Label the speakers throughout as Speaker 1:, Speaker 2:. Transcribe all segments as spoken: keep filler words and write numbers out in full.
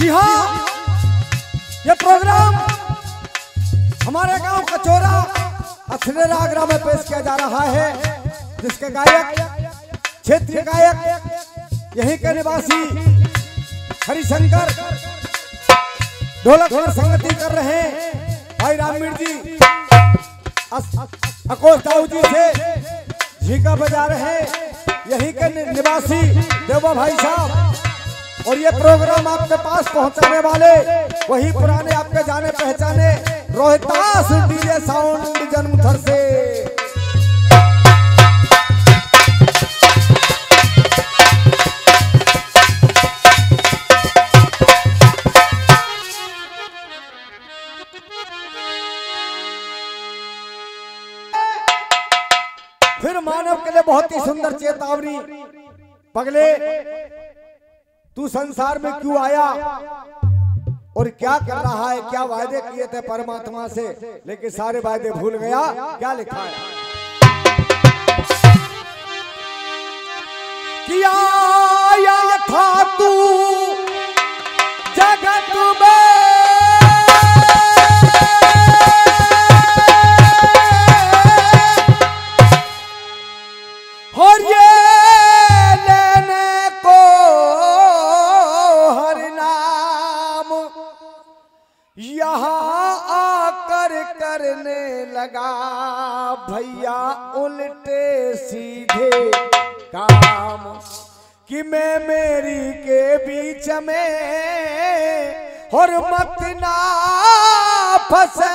Speaker 1: जी हाँ, ये प्रोग्राम हमारे गांव कचोरा अथनेरा आगरा में पेश किया जा रहा है, जिसके गायक क्षेत्रीय गायक यहीं के निवासी हरिशंकर ढोलक और संगति कर रहे हैं। भाई रामवीर जी अकोश दाऊ जी से झीका बजा रहे हैं, यहीं के निवासी देवा भाई साहब। और ये प्रोग्राम आपके पास पहुंचाने वाले वही पुराने आपके जाने पहचाने रोहितास डीजे साउंड जन्मथर से। फिर मानव के लिए बहुत ही सुंदर चेतावनी, पगले तू संसार में क्यों आया और क्या कर रहा है, क्या वायदे किए थे परमात्मा से, लेकिन सारे वायदे भूल गया। क्या लिखा है, किया आया था तू जगत में और ये यहाँ आकर करने लगा भैया उल्टे सीधे काम, कि मैं मेरी के बीच में और मत ना फंसे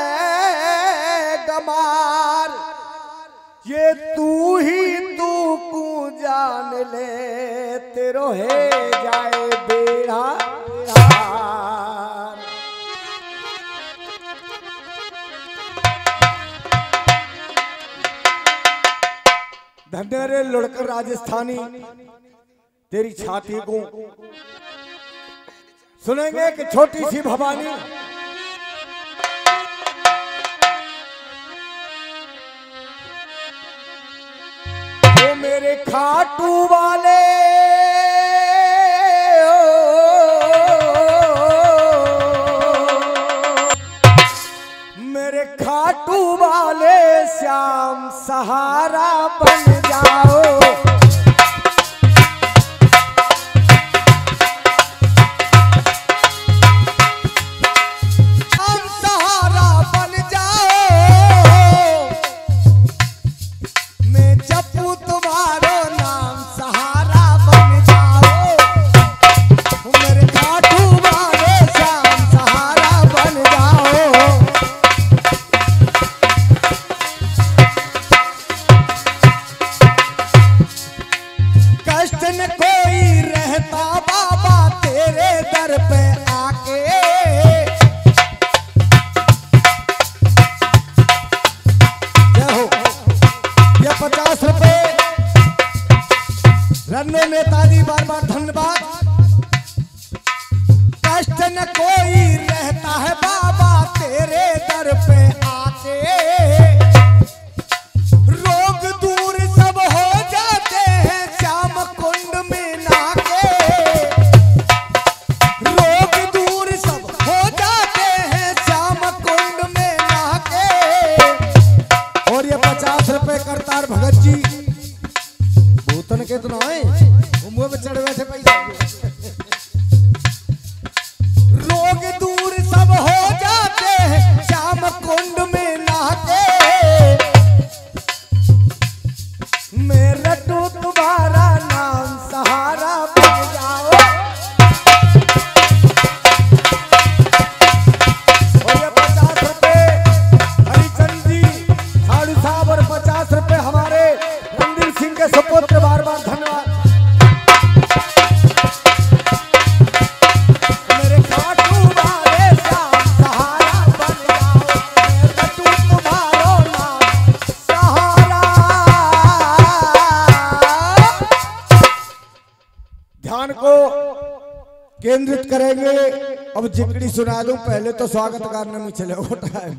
Speaker 1: गमार, ये तू ही तू को जान ले तेरो है जाए बेड़ा। धन्य रे लुढ़कर राजस्थानी, तेरी छाती को सुनेंगे कि छोटी सी भवानी। वो मेरे खाटू वाले मेरे खाटू वाले श्याम सहारा बन जाओ। हम सहारा बन जाओ, मैं जपू तुम्हारो नाम सहारा बन जाओ। मेरे खाटू वाले श्याम सहारा बन जाओ। कष्ट न कोई रहता बाबा तेरे दर पे आके, जय हो। ये पचास रुपए रन्नो नेताजी, बार बार धन्यवाद। कष्ट न कोई रहता है बाबा तेरे दर पे आके, रोग दूर सब हो जाते हैं श्याम कुंड में नाके, रोग दूर सब हो जाते हैं श्याम कुंड में नाके। और ये पचास रुपए करतार भगत जी भूतन के तो ना मुंह में चढ़ बैठे पैसा। रोग दूर सब हो जाते हैं श्याम कुंड में नाके, मैं रटू तुम्हारा नाम सहारा बन जाओ। और ये पचास रुपए हरिचंद जी झाड़ू साहब और पचास रुपए हमारे रणदीप सिंह के सुपुत्र, बार बार धन्यवाद। मेरे खाटू वाले श्याम सहारा बन जाओ, मैं रटू तुम्हारो नाम सहारा। ध्यान को केंद्रित करेंगे। अब जिकड़ी सुना दूं, पहले तो स्वागत गाने में चले वो टाइम।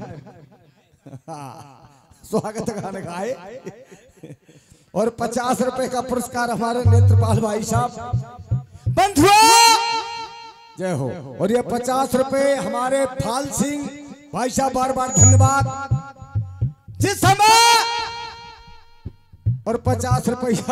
Speaker 1: स्वागत गाने गाए और पचास रुपए का पुरस्कार हमारे नेत्रपाल भाई साहब। बंधुओं जय हो। और ये पचास रुपए हमारे फाल सिंह भाई साहब, बार बार धन्यवाद। जिस समय और पचास रुपया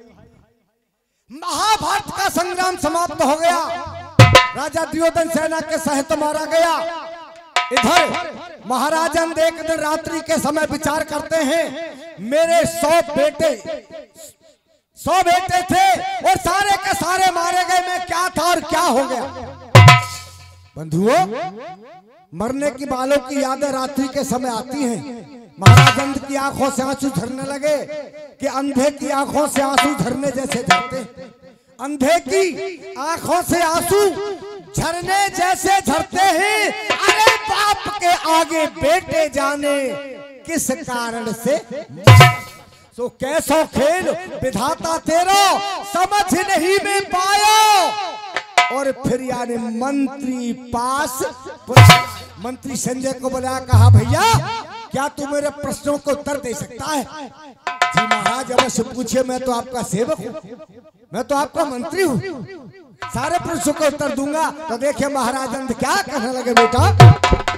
Speaker 1: महाभारत का संग्राम समाप्त हो गया, राजा दुर्योधन सेना के सहित मारा गया। इधर महाराजा एक दिन रात्रि के समय विचार करते हैं, मेरे सौ बेटे सौ बेटे थे और सारे के सारे मारे गए, मैं क्या था और क्या हो गया। बंधुओं, मरने की बालों की यादें रात्रि के समय आती हैं। महाराज की आंखों से आंसू झरने लगे कि अंधे की आंखों से आंसू झरने जैसे झरते। अंधे की आंखों से आंसू झरने जैसे झरते हैं, अरे बाप के आगे बेटे जाने किस कारण से। सो कैसो खेल विधाता तेरा समझ नहीं में पाया। और फिर यानी मंत्री पास, मंत्री संजय को बुलाया, कहा भैया क्या तू मेरे प्रश्नों को उत्तर दे सकता है। जी महाराज अवश्य पूछिए, मैं तो आपका सेवक हूँ, मैं तो आपका मंत्री हूँ, सारे प्रश्नों को उत्तर दूंगा। तो देखिए महाराज अंत क्या कहने लगे, बेटा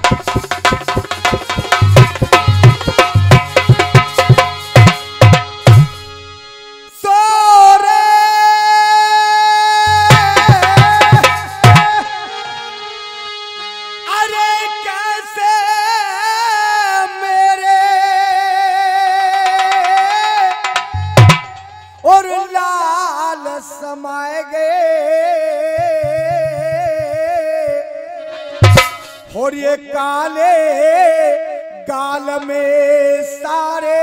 Speaker 1: समाए गए और ये काले गाल में सारे,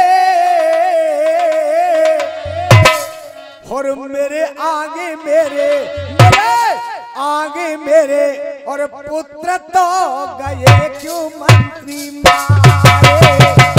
Speaker 1: और मेरे आगे मेरे मेरे आगे मेरे और पुत्र तो गए क्यों मंत्री मारे।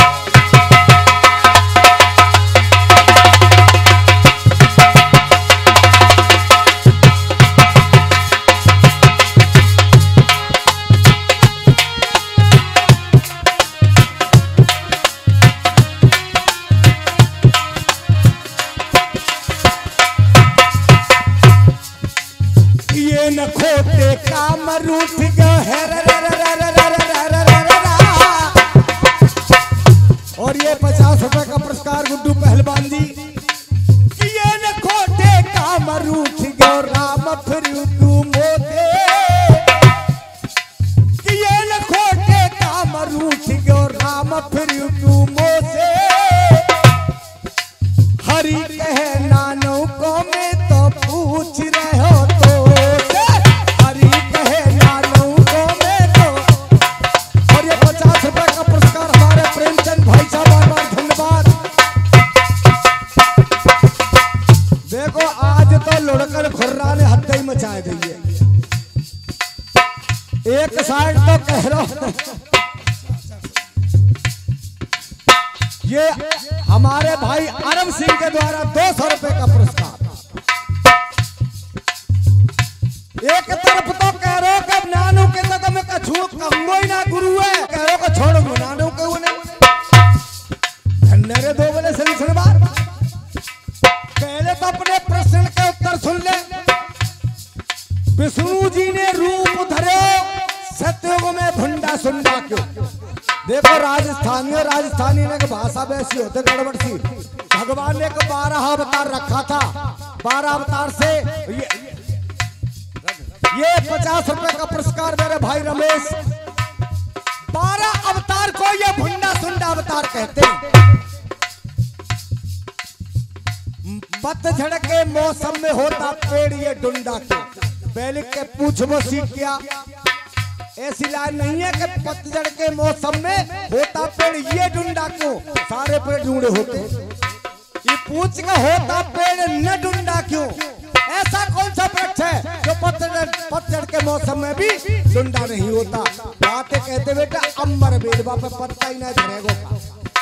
Speaker 1: न खोटे काम रूठ गए और ये पचास रुपए का पुरस्कार गुड्डू पहलवान जी। ये न खोटे काम रूठ गए राम फिर तू मोते, ये न खोटे काम रूठ गए राम फिर तू मोते। हरि कहे नानों को मैं तो पूछ रहे हो तो, मचाए गई। एक साइड तो कह रहा हूं ये हमारे भाई अरब सिंह के द्वारा दो सौ रुपए का पुरस्कार। एक तरफ तो कह रहा हूं कि नानू के तो मैं कछू कहूंगा ही ना गुरु है, कह रहा हूं छोड़ूंगा नानू के उन्हें धन्यरे दो बने संसद बार। पहले तो अपने प्रश्न के उत्तर सुन ले। विष्णु जी ने रूप धरे सत्युग में भुंडा सुंडा क्यों। देखो राजस्थानी राजस्थानी ने भाषा वैसी होते गड़बड़ सी। भगवान ने एक बारह अवतार रखा था, बारह अवतार से ये, ये पचास रुपए का पुरस्कार मेरे भाई रमेश। बारह अवतार को ये भुंडा सुंडा अवतार कहते हैं। पतझड़ के मौसम में होता पेड़ ये डुंडा क्यों। बैलिक के पूछ वो सीख गया, ऐसी लाइन नहीं है कि पतझड़ के मौसम में होता पेड़ ये डुंडा क्यों, सारे पेड़ ढूंढे होते। ये पूछ का होता पेड़ न डुंडा क्यों, ऐसा कौन सा वृक्ष है जो पतझड़ पतझड़ के मौसम में भी डुंडा नहीं होता। बातें कहते बेटा अंबर बेलवा पे पत्ता ही नहीं झड़ेगा।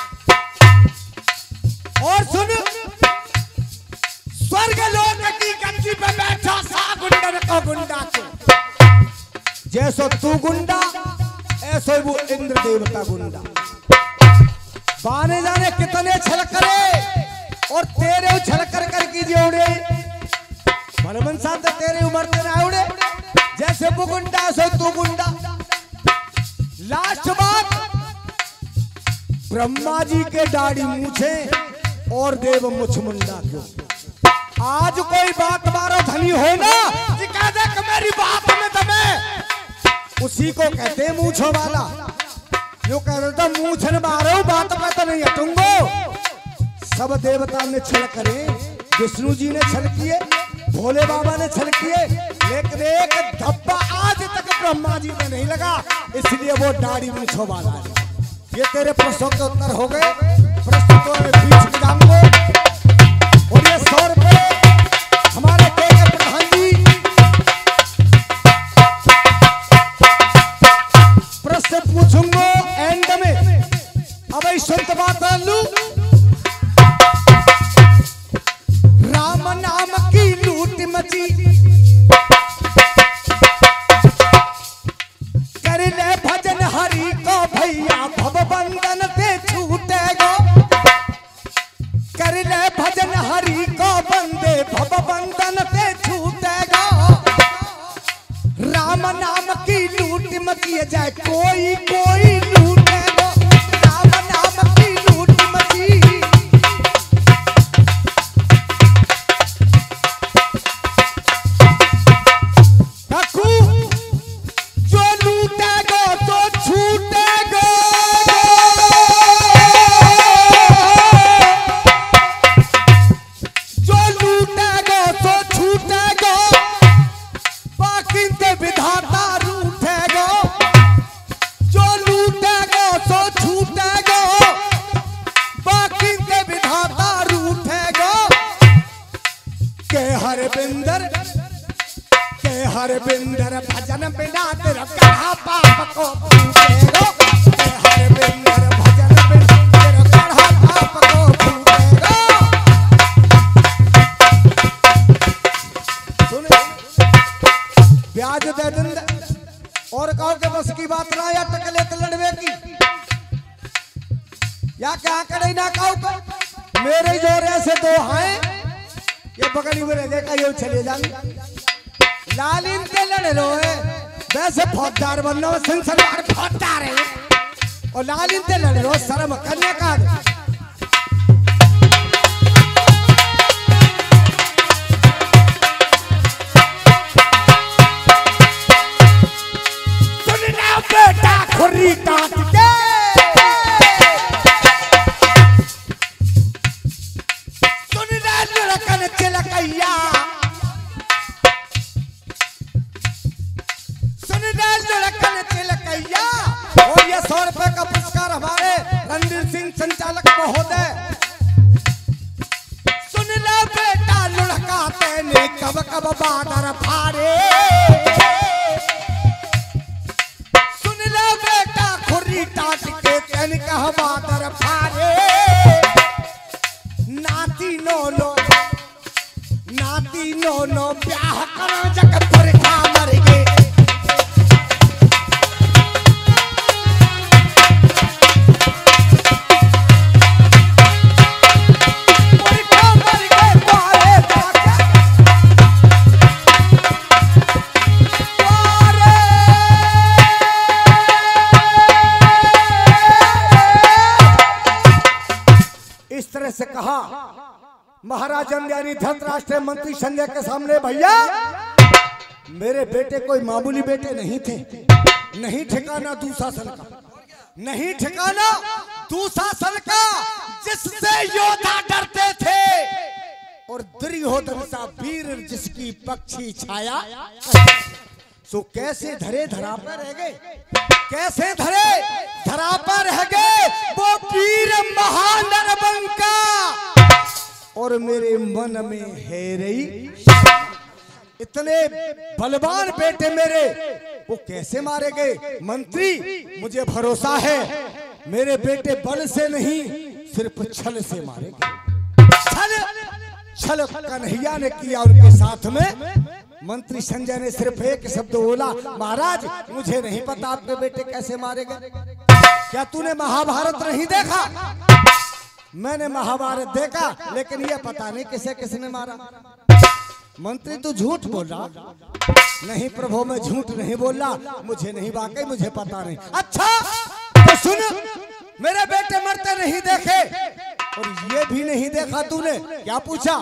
Speaker 1: और सुन, स्वर्ग लोक की गद्दी पे बैठा सा गुंडन को गुंडा क्यों। जैसो तू गुंडा ऐसो वो इंद्र देवता गुंडा। बाने जाने कितने छल करे और तेरे छल कर कर की जोड़े मनमन साहब तेरे उम्र तेरे उड़े। वो गुंडा सो तू गुंडा। लास्ट बात, ब्रह्मा जी के दाढ़ी मूछे और देव मुछ मुंडा क्यों। आज कोई बात मारो धनी हो ना, कह देख मेरी बात में दमे, उसी को कहते हैं मूछो वाला। जो कह रहा था मूछन मारो बात में तो नहीं हटूंगो। सब देवता ने छल करे, विष्णु जी ने छल किए, भोले बाबा ने छल किए, लेकिन एक धब्बा आज तक ब्रह्मा जी में नहीं लगा, इसलिए वो दाढ़ी मूछो वाला है। ये तेरे प्रश्नों के उत्तर हो गए। प्रश्न को बीच में जाऊंगे और ये सौ रुपए हमारे के प्रधान जी प्रश्न पूछूंगा एंड में। अब शुद्ध बात लू, राम नाम की लूट मची, कर ले भजन हरि को भैया भव बंधन से छूटेगो। कर ले भजन हरि को बंदे भव बंधन से छूटेगो। राम नाम की लूट मची जाए कोई कोई लूटेगो। राम नाम की लूट मची, जो लूटेगो तो छूटेगो। जो लूटेगो तो छूटेगो, बाकी ते विधाता रूठेगो। जो लूटेगो तो छूटेगो, बाकी ते विधाता रूठेगो। के हर बिंदर के हर बिंदर भजन बिना तेरा कढ़ा पाप को फूटेगो। के हर बिंदर भजन बिना तेरा कढ़ा पाप को फूटेगो। सुने ब्याज दे दिन और कहो के बस की बात ना, या टकले तो लड़वे की, या क्या करे ना कहो तो मेरे जोरे से दो हैं, ये बगली में देखा ये चले जाएंगे। लालिन के लड़ रो है वैसे फौजदार बनना संसार फौजदार है, और लालिन के लड़ रो शर्म करने का। सुनना बेटा खुरी काट के, सुनना लड़कन चिलकैया, लड़कन तिलकैया। और ये सौ रुपए का पुरस्कार हमारे रणवीर सिंह संचालक महोदय। सुन ले बेटा लुढ़का तेने कब कब बादर फारे। सुन ले बेटा खुरी टाट के तेन कह बादर फारे। नाती नो नो नाती नो नो ब्याह करो जग पुरखा मर गए। से कहा महाराज यानी धृतराष्ट्र मंत्री संजय के सामने, भैया मेरे बेटे कोई मामूली बेटे नहीं थे, नहीं ठिकाना दुशासन का, नहीं ठिकाना दुशासन का जिससे योद्धा डरते थे, और दुर्योधन सा वीर जिसकी पक्षी छाया। सो कैसे धरे धरा पर रह गए, कैसे धरे धरा पर रह गए वो वीर महानरबंका। और मेरे मन में है रही इतने बलवान बेटे मेरे, वो कैसे मारे गए। मंत्री मुझे भरोसा है मेरे बेटे बल से नहीं सिर्फ छल से मारे गए। छल छल कन्हैया ने किया उनके साथ में। मंत्री संजय ने सिर्फ एक शब्द बोला, महाराज मुझे नहीं पता आपके बेटे कैसे मारे गए। क्या तूने महाभारत नहीं देखा? मैंने महाभारत देखा, लेकिन ये पता नहीं किसे किसने मारा। मंत्री तू झूठ बोल रहा, नहीं प्रभु, मैं झूठ नहीं बोला, मुझे नहीं, वाकई मुझे पता नहीं। अच्छा तो सुन, मेरे बेटे मरते नहीं देखे और ये भी नहीं देखा तूने, क्या पूछा?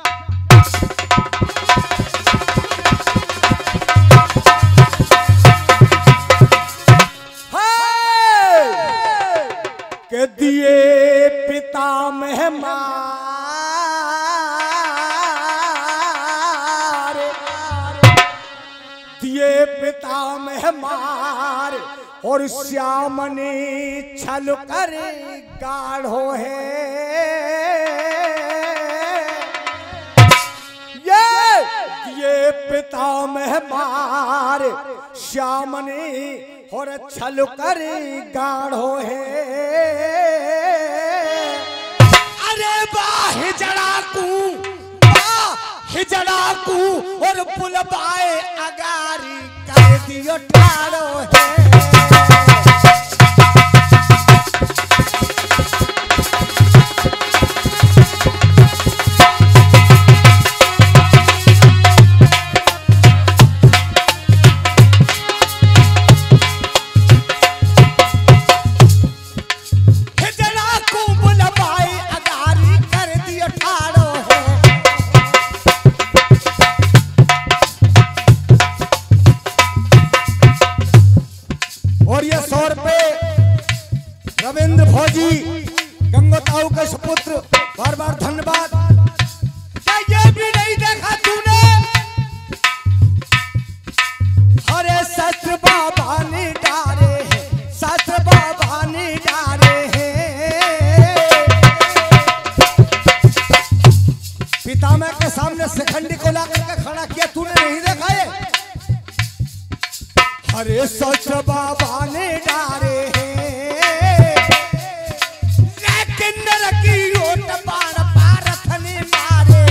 Speaker 1: के दिए पिता मेहमान, दिए पिता मेहमान और श्यामनी छल कर गाढ़ो है। ये दिए पिता मेहमान श्यामनी और छल कर गाढ़ो है। अरे वाह जड़ाकू, वाह जड़ाकू और पुलबाए अगारी कर दियो ठाड़ो है। और ये सौ रुपए रविंद्र भौजी गंगोताऊ के सुपुत्र, बार बार धन्यवाद। क्या ये भी नहीं देखा तूने? अरे सत्र बाबा ने डारे हैं, सत्र बाबा ने डारे हैं। पितामह के सामने शिखंडी को ला करके खड़ा किया, तूने नहीं देखा ये? अरे सच बाबा ने डारे हैं, लेकिन नरकी ओट बाण पारथ ने मारे।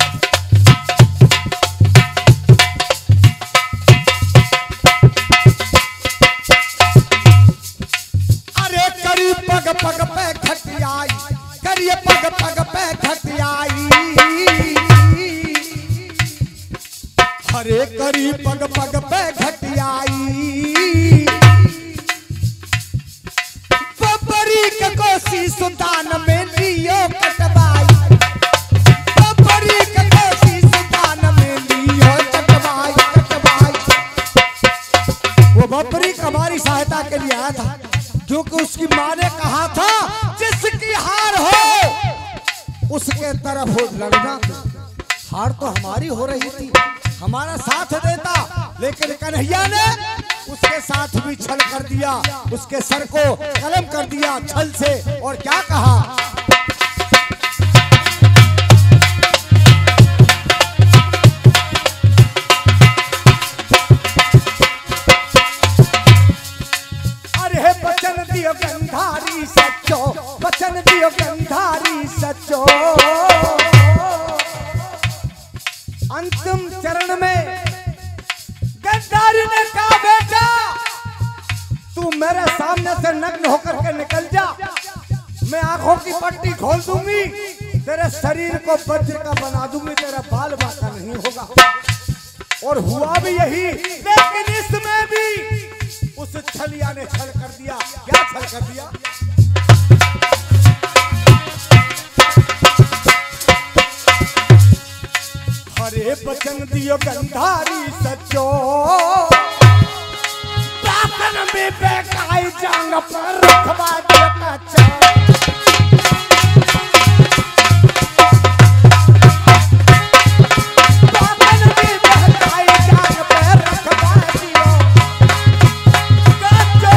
Speaker 1: अरे करी पग पग पे घटियाई, करिए पग पग पे घटियाई। अरे करी पग पग पे घटियाई। बबरी के कोसी सुल्तान में लियो कटवाई, बबरी के कोसी सुल्तान में लियो कटवाई कटवाई। वो बबरी हमारी सहायता के लिए आया था, क्योंकि उसकी माँ ने कहा था जिसकी हार हो उसके तरफ हो लड़ना। हार तो हमारी हो रही थी, हमारा साथ देता, लेकिन कन्हैया ने उसके साथ भी छल कर दिया, उसके सर को कलम कर दिया छल से। और क्या कहा? अरे बचन दियो गंधारी सच्चो, बचन दियो गंधारी सच्चो। अंतिम चरण में गद्दारी ने कहा, बेटा तू मेरे सामने से नग्न होकर के निकल जा, मैं आंखों की पट्टी खोल दूंगी, तेरे शरीर को वज्र का बना दूंगी, तेरा बाल बाका नहीं होगा। और हुआ भी यही, लेकिन इसमें भी उस छलिया ने छल कर दिया। क्या छल कर दिया? अरे बचन दियो गंधारी सच्चो, बापन में बेकाई जांग पर रखवा दियो कच्चा। बापन में बेकाई जांग पर रखवा दियो कच्चा।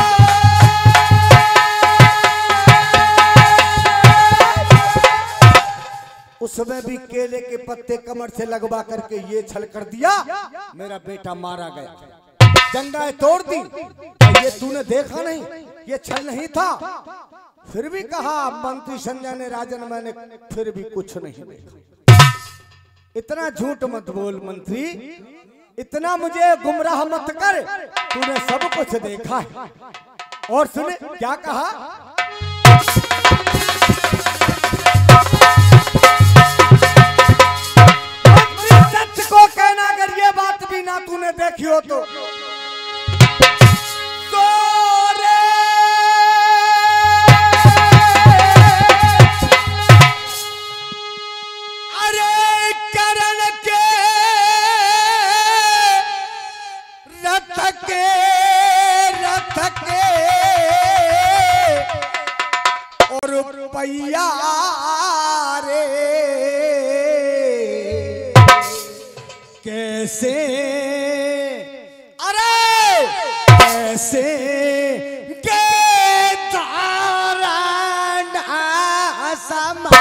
Speaker 1: उसमें भी केले के पत्ते कमर से लगवा करके ये छल कर दिया, मेरा बेटा मारा गया, जंगाएं तोड़ दी। ये तूने देखा नहीं? ये छल नहीं था? फिर भी कहा मंत्री संजय ने, राजन मैंने फिर भी कुछ नहीं देखा। इतना झूठ मत बोल मंत्री, इतना मुझे गुमराह मत कर, तूने सब कुछ देखा है। और सुने क्या कहा? को कहना, अगर ये बात भी ना तूने देखी हो तो रुपया रे कैसे अरे कैसे के तारण समा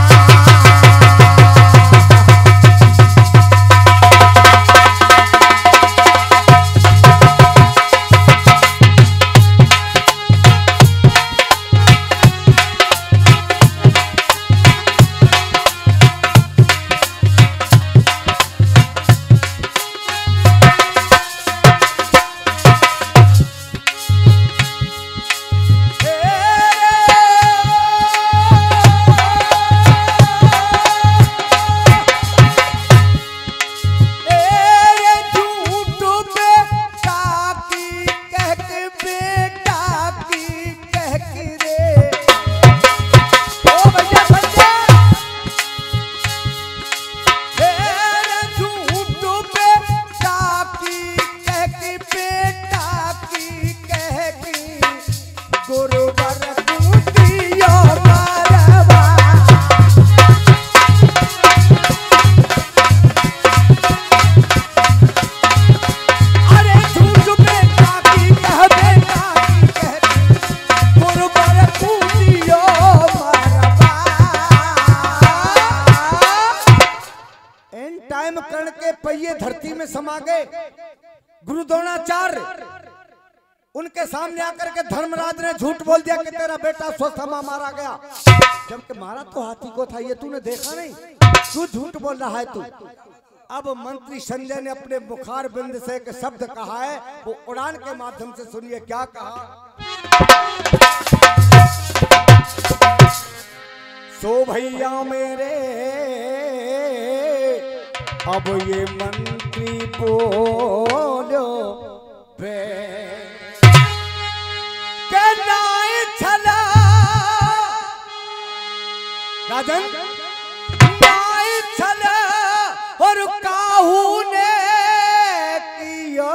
Speaker 1: कर्ण के पहिए धरती में समा गए। गुरु द्रोणाचार्य उनके सामने आकर के धर्मराज ने झूठ बोल दिया कि तेरा बेटा स्वसमा मारा गया, जबकि मारा तो हाथी को था, ये तूने देखा नहीं, तू झूठ बोल रहा है तू। अब मंत्री संजय ने अपने बुखार बिंद से एक शब्द कहा है, वो उड़ान के माध्यम से सुनिए क्या कहा। सो भैया मेरे अब ये मंत्री बोलो बे छला राजन नाई छला और काहू ने कियो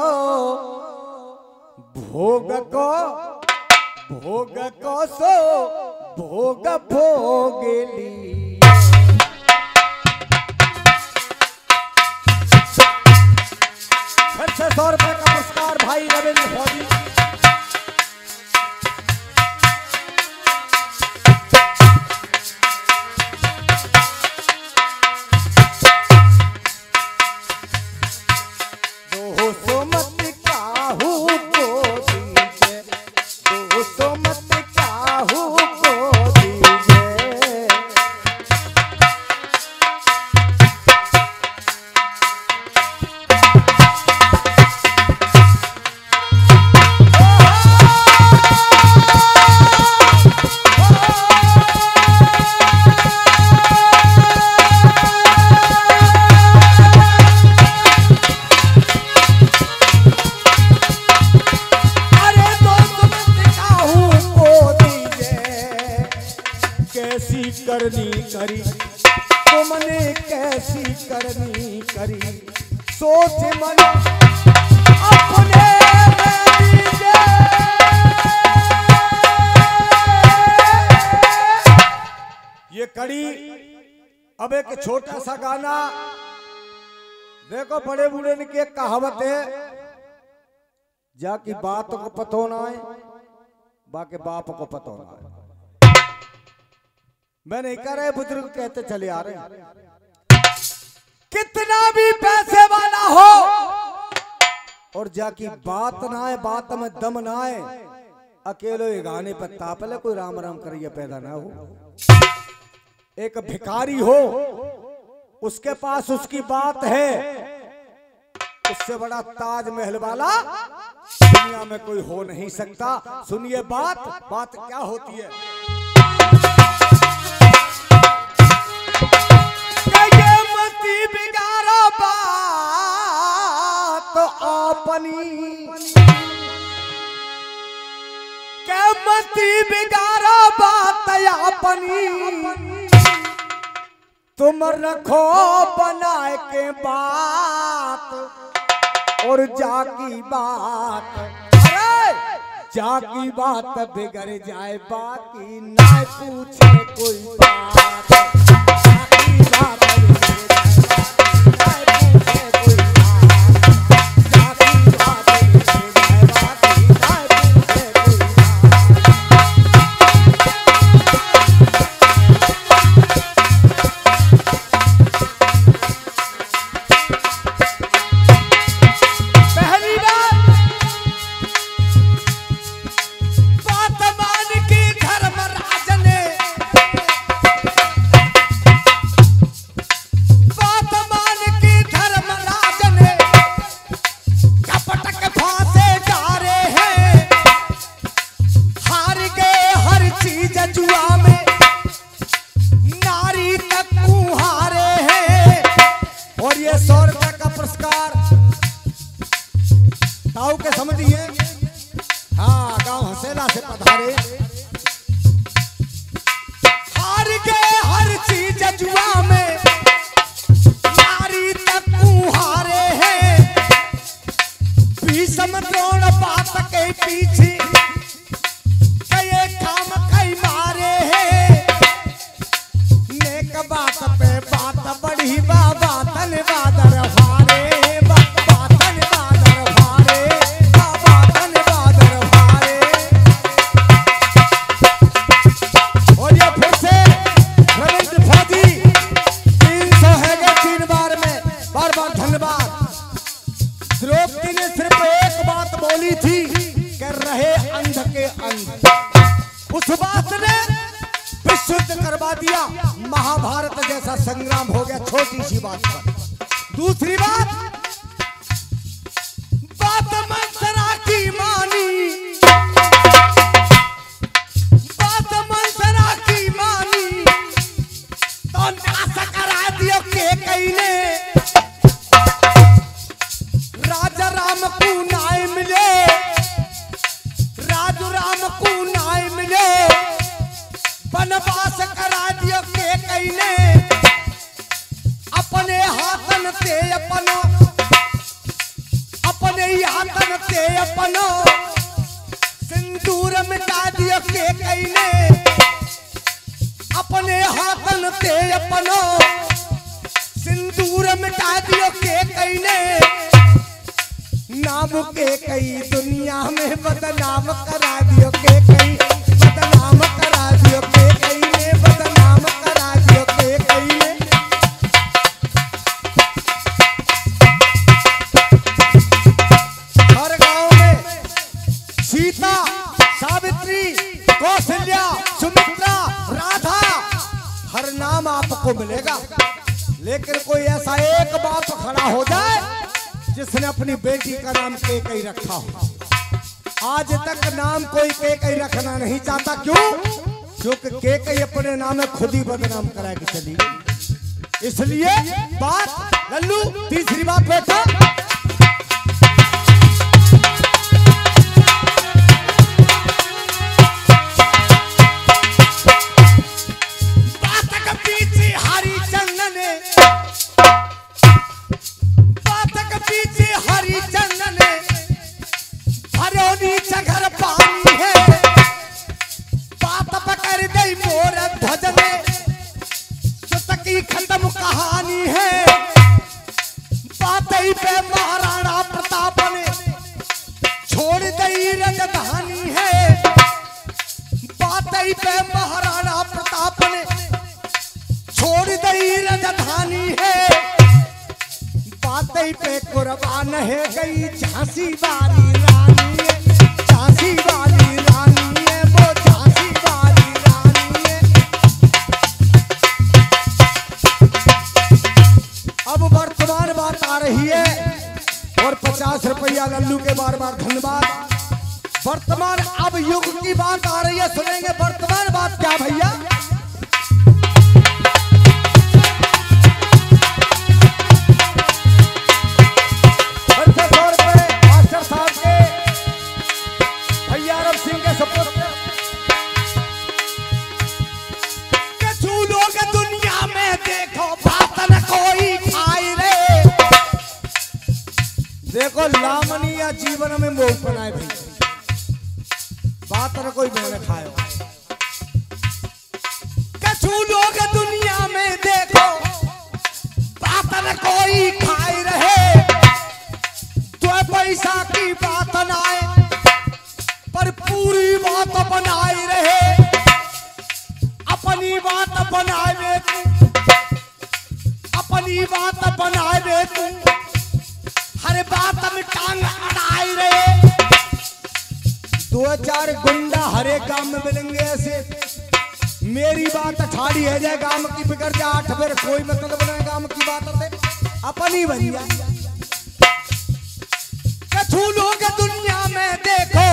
Speaker 1: भोग को भोग को सो भोग भोगली। छह सौ रुपए का पुरस्कार भाई रविंद्र फौजी। करनी करी तो मने कैसी करनी करी सोच मन अपने ये कड़ी। अब एक छोटा सा गाना देखो, बड़े बूढ़े ने की एक कहावत है, जाकी बात को पतो ना है बाकी बाप को पतो ना है। मैं नहीं कह रहे, बुजुर्ग कहते चले आ रहे हैं। कितना भी पैसे वाला हो और जाकी बात ना आए, बात में दम ना आए, अकेले ये गाने पर तापले कोई राम राम करिए पैदा ना हो। एक भिखारी हो उसके पास उसकी बात है, उससे बड़ा ताजमहल वाला दुनिया में कोई हो नहीं सकता। सुनिए बात, बात क्या होती है। बिगाड़ो बात अपनी के मती बिगाड़ा बात अपनी तुम रखो बनाए के बात और जाकी बात अरे जाकी बात बिगड़ जाए बाकी ना पूछे कोई बात जाकी बात ताऊ के समझिए। हाँ गांव हसेला से पधारे हार गए हर चीज जुआ में नारी तक हारे हैं भीषम द्रोण बात के पीछे कई काम कई मारे हैं नेक बात पे बात बढ़ी बाबा धन्यवाद हारे द्रौपदी ने सिर्फ एक बात बोली थी कि रहे अंध के अंध उस बात ने विशुद्ध करवा दिया महाभारत जैसा संग्राम हो गया छोटी सी बात पर। दूसरी बात बात मंथरा की मानी बात मंथरा की मानी तो नाश करा दियो के कई ने राजा राम को नाय मिले राजू राम को नाय मिले वनवास करा दियो के कई ने अपने हाथन ते अपनो अपने हाथन ते अपनो सिंदूर मिटा दियो के कई ने अपने हाथन ते अपनो सिंदूर मिटा दियो के कई ने नाम के कई दुनिया में बदनाम करा दियो के कई बदनाम करा दियो के कई ने बदनाम करा दियो के कई ने हर गांव में सीता सावित्री कौशल्या सुमित्रा राधा हर नाम आपको मिलेगा लेकिन कोई ऐसा एक बाप खड़ा हो जाए जिसने अपनी बेटी का नाम केकई रखा हो। आज तक नाम कोई केकई रखना नहीं चाहता क्यों? क्योंकि केकई अपने नाम में खुद ही बदनाम करा के चली गई। इसलिए बात लल्लू तीसरी बात बेटा खत्म कहानी है बात ही पे महाराणा प्रताप ने छोड़ दी राजधानी है बात ही पे महाराणा प्रताप ने छोड़ दी राजधानी है बात ही पे कुर्बान है गई झांसी वाली रानी है झांसी वाली रानी है वो झांसी वाली रानी है। अब वर्तमान बात आ रही है और पचास रुपया लल्लू के बार बार धन्यवाद। वर्तमान अब युग की बात आ रही है सुनेंगे वर्तमान बात क्या भैया। सौ रुपए बनी या जीवन में मोह बनाए भी बात न कोई मैंने खाए। कछु लोग दुनिया में देखो बात न कोई खाए रहे, तो पैसा की बात न आए पर पूरी बात बनाए रहे, अपनी बात बनाए तू, अपनी बात बनाए तू, हर बात में टांग अड़ाए रहे। दो चार गुंडा हर एक गांव में मिलेंगे ऐसे, मेरी बात ठाड़ी है जाए गांव की बिगड़ जाए आठ फिर कोई मतलब नहीं गांव की बात है अपनी बन जाए। कछु लोग दुनिया में देखो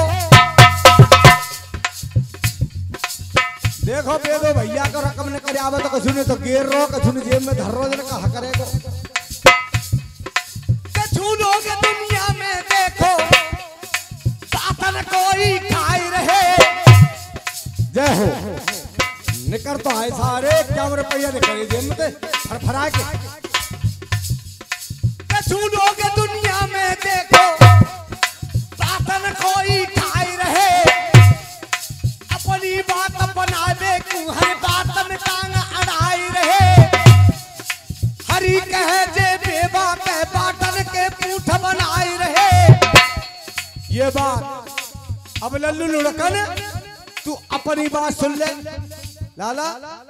Speaker 1: देखो बेदो भैया का रकम ने करे आवे तो कछु ने तो गेर रो, कछु ने जेब में धर रो, जने कहा करेगो। कछु लोग दुनिया में देखो बातन कोई खाए रहे, जय हो निकर तो है सारे क्या रुपया निकले जेब में फरफरा के। कछु लोग दुनिया में देखो बातन कोई खाए रहे, अपनी बात बनावे क्यों हर बात में टांग अड़ाई रहे। हरी कहे जे बेबा कह बाटन के पूठ बनाए रहे। ये बात अब लल्लू लुढ़कन तू अपनी बात सुन ले लाला।